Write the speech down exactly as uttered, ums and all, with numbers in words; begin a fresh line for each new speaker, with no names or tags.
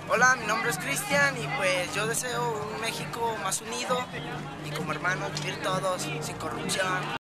Hola, mi nombre es Cristian y pues yo deseo un México más unido y como hermanos vivir todos sin corrupción.